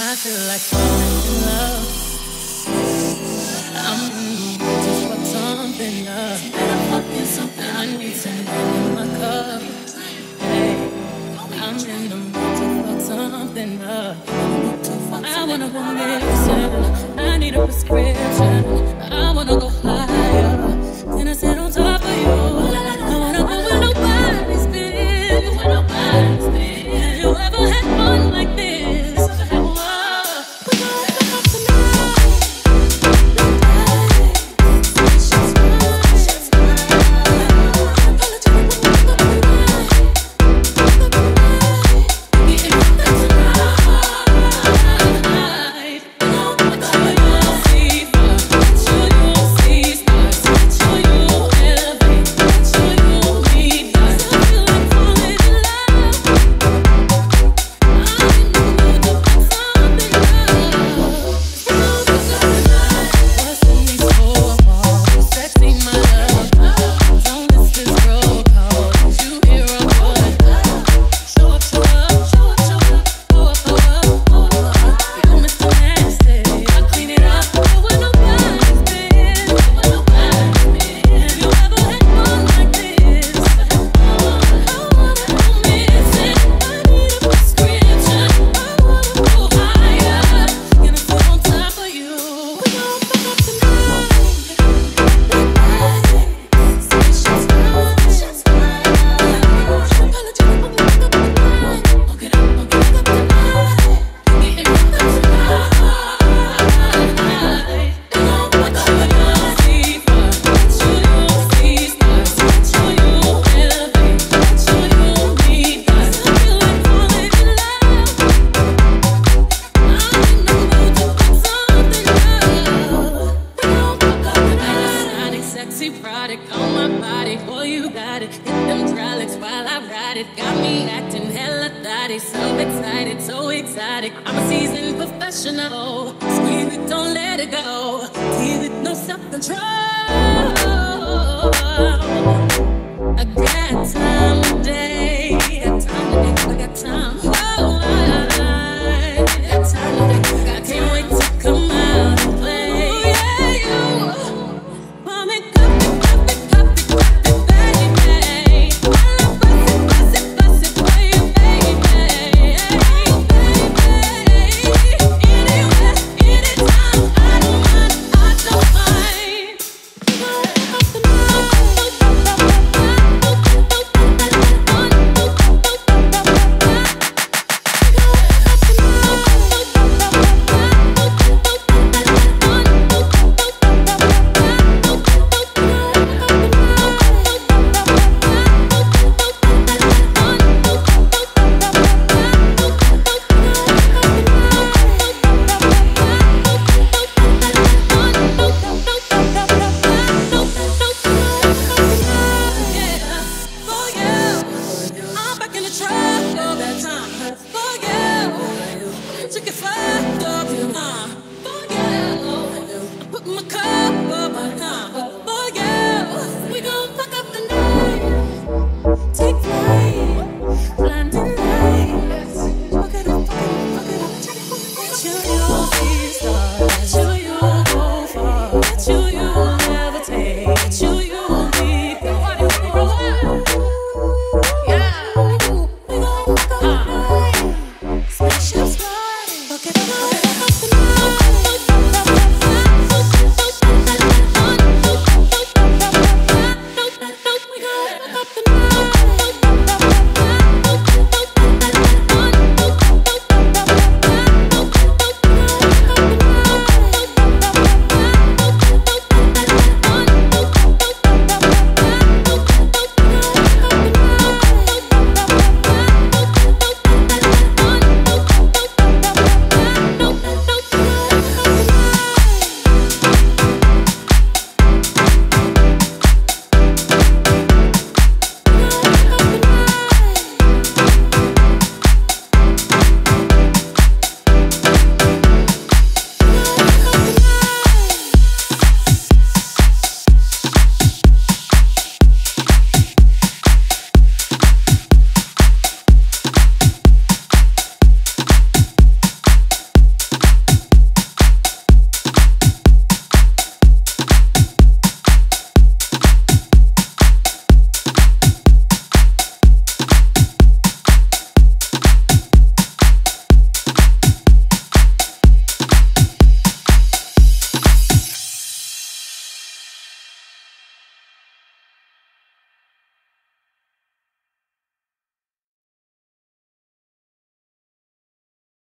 I feel like falling in love. I'm in the mood to fuck something up. Better fucking something. I need some love in my cup. Hey, I'm in the mood to fuck something up. I wanna go missing. I need a prescription. I wanna go higher. Can I sit on top of you? I wanna go where nobody's been. Where nobody's been. Have you ever had fun like this? Took it far.